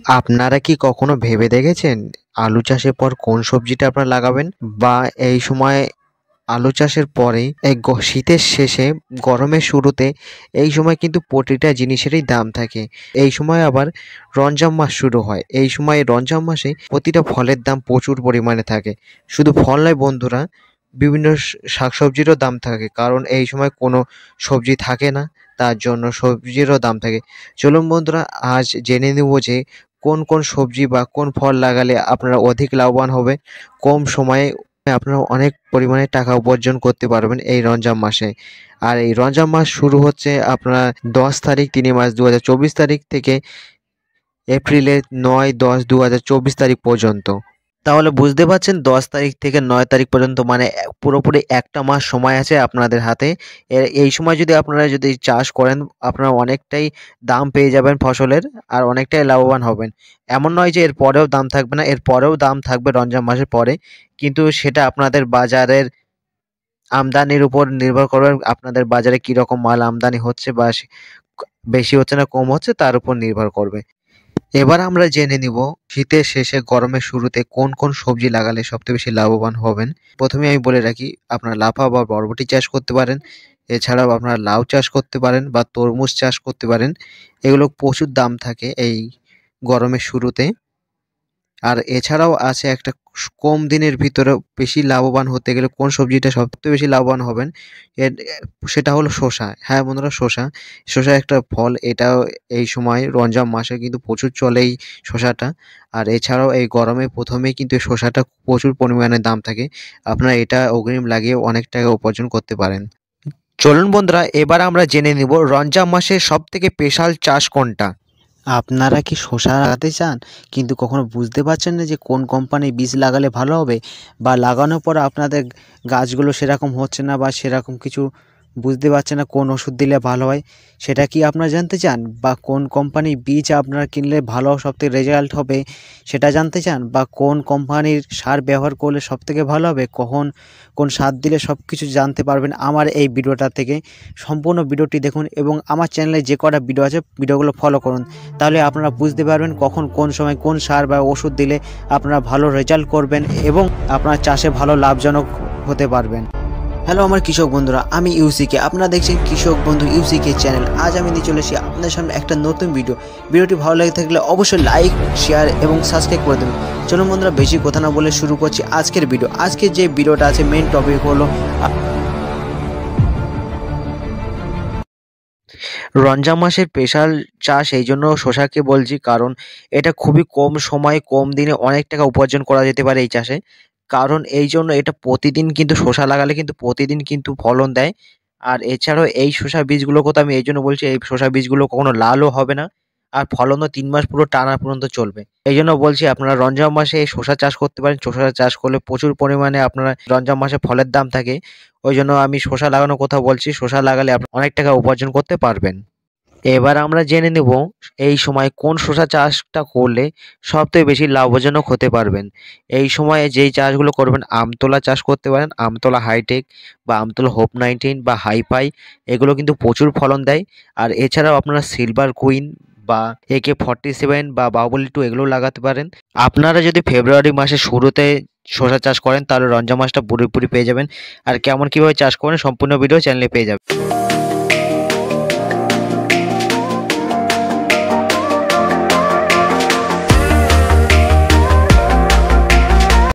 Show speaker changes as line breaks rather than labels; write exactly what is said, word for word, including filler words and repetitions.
আপনারা কি কখনো ভেবে দেখেছেন আলু চাষের পর কোন সবজিটা আপনারা লাগাবেন? বা এই সময় আলু চাষের পরে এই গ শীতের শেষে গরমের শুরুতে এই সময় কিন্তু প্রতিটা জিনিসেরই দাম থাকে। এই সময় আবার রমজান মাস শুরু হয়। এই সময় রমজান মাসে প্রতিটা ফলের দাম প্রচুর পরিমাণে থাকে। শুধু ফল নয় বন্ধুরা, বিভিন্ন শ শাকসবজিরও দাম থাকে। কারণ এই সময় কোনো সবজি থাকে না, তার জন্য সবজিরও দাম থাকে। চলুন বন্ধুরা, আজ জেনে নেব যে কোন, কোন সবজি বা কোন ফল লাগালে আপনারা অধিক লাভবান হবে, কম সময়ে আপনারা অনেক পরিমাণে টাকা উপার্জন করতে পারবেন এই রমজান মাসে। আর এই রমজান মাস শুরু হচ্ছে আপনার দশ তারিখ তিন মাস দু হাজার চব্বিশ তারিখ থেকে এপ্রিলের নয় দশ দু হাজার চব্বিশ তারিখ পর্যন্ত। তাহলে বুঝতে পারছেন দশ তারিখ থেকে নয় তারিখ পর্যন্ত মানে এ পুরোপুরি একটা মাস সময় আছে আপনাদের হাতে। এ এই সময় যদি আপনারা যদি চাষ করেন, আপনারা অনেকটাই দাম পেয়ে যাবেন ফসলের, আর অনেকটাই লাভবান হবেন। এমন নয় যে এর পরেও দাম থাকবে না, এর পরেও দাম থাকবে রমজান মাসের পরে। কিন্তু সেটা আপনাদের বাজারের আমদানির উপর নির্ভর করবে, আপনাদের বাজারে কিরকম মাল আমদানি হচ্ছে বা সে বেশি হচ্ছে না কম হচ্ছে তার উপর নির্ভর করবে। এবার আমরা জেনে নিব শীতের শেষে গরমের শুরুতে কোন কোন সবজি লাগালে সবচেয়ে বেশি লাভবান হবেন। প্রথমে আমি বলে রাখি, আপনারা লাফা বা বরবটি চাষ করতে পারেন। এছাড়াও আপনারা লাউ চাষ করতে পারেন বা তরমুজ চাষ করতে পারেন। এগুলো প্রচুর দাম থাকে এই গরমের শুরুতে। আর এছাড়াও আছে একটা স কম দিনের ভিতরে বেশি লাভবান হতে গেলে কোন সবজিটা সবথেকে বেশি লাভবান হবেন, এর এ সেটা হলো শসা। হ্যাঁ বন্ধুরা, শসা। শসা একটা ফল, এটাও এই সময় রমজান মাসে কিন্তু প্রচুর চলে এই শসাটা। আর এছাড়াও এই গরমে প্রথমেই কিন্তু এই শসাটা প্রচুর পরিমাণে দাম থাকে। আপনারা এটা অগ্রিম লাগিয়ে অনেক টাকা উপার্জন করতে পারেন। চলুন বন্ধুরা, এবার আমরা জেনে নিব রমজান মাসের সবথেকে স্পেশাল চাষ কোনটা? আপনারা কি শসা লাগাতে চান কিন্তু কখনো বুঝতে পারছেন না যে কোন কোম্পানির বীজ লাগালে ভালো হবে, বা লাগানোর পর আপনাদের গাছগুলো সেরকম হচ্ছে না বা সেরকম কিছু বুঝতে পারছেন না কোন ওষুধ দিলে ভালো হয়, সেটা কি আপনারা জানতে চান? বা কোন কোম্পানির বীজ আপনারা কিনলে ভালো সবথেকে রেজাল্ট হবে সেটা জানতে চান? বা কোন কোম্পানির সার ব্যবহার করলে সবথেকে ভালো হবে, কখন কোন সার দিলে সব কিছু জানতে পারবেন আমার এই ভিডিওটা থেকে। সম্পূর্ণ ভিডিওটি দেখুন এবং আমার চ্যানেলে যে কটা ভিডিও আছে ভিডিওগুলো ফলো করুন। তাহলে আপনারা বুঝতে পারবেন কখন কোন সময় কোন সার বা ওষুধ দিলে আপনারা ভালো রেজাল্ট করবেন এবং আপনার চাষে ভালো লাভজনক হতে পারবেন। হ্যালো আমার কৃষক বন্ধুরা, আমি ইউসিকে, আপনারা দেখছেন কৃষক বন্ধু ইউসিকে চ্যানেল। আজ আমি নিয়ে চলে এসেছি আপনাদের সামনে একটা নতুন ভিডিও। ভিডিওটি ভালো লেগে থাকলে অবশ্যই লাইক, শেয়ার এবং সাবস্ক্রাইব করে দেবেন। চলুন বন্ধুরা, বেশি কথা না বলে শুরু করছি আজকের ভিডিও। আজকের যে ভিডিওটা আছে মেন টপিক হলো রমজান মাসের স্পেশাল চাষ। এই জন্য শসাকে বলছি, কারণ এটা খুবই কম সময়ে কম দিনে অনেক টাকা উপার্জন করা যেতে পারে এই চাষে। কারণ এই জন্য এটা প্রতিদিন কিন্তু শসা লাগালে কিন্তু প্রতিদিন কিন্তু ফলন দেয়। আর এছাড়াও এই শসা বীজগুলোর কথা আমি এই জন্য বলছি, এই শসা বীজগুলো কখনো লালও হবে না, আর ফলনও তিন মাস পুরো টানা পর্যন্ত চলবে। এই জন্য বলছি আপনারা রমজান মাসে এই শসা চাষ করতে পারেন। শসা চাষ করলে প্রচুর পরিমাণে আপনারা রমজান মাসে ফলের দাম থাকে। ওই জন্য আমি শসা লাগানোর কথা বলছি। শসা লাগালে আপনি অনেক টাকা উপার্জন করতে পারবেন। এবার আমরা জেনে নেব এই সময় কোন শসা চাষটা করলে সবথেকে বেশি লাভজনক হতে পারবেন। এই সময়ে যেই চাষগুলো করবেন, আমতলা চাষ করতে পারেন। আমতলা হাইটেক বা আমতলা হোপ নাইনটিন বা হাইফাই, এগুলো কিন্তু প্রচুর ফলন দেয়। আর এছাড়াও আপনারা সিলভার কুইন বা একে ফর্টি সেভেন বা বাহুবলী টু এগুলো লাগাতে পারেন। আপনারা যদি ফেব্রুয়ারি মাসের শুরুতে শসা চাষ করেন তাহলে রমজান মাসটা পুরোপুরি পেয়ে যাবেন। আর কেমন কীভাবে চাষ করেন সম্পূর্ণ ভিডিও চ্যানেলে পেয়ে যাবেন।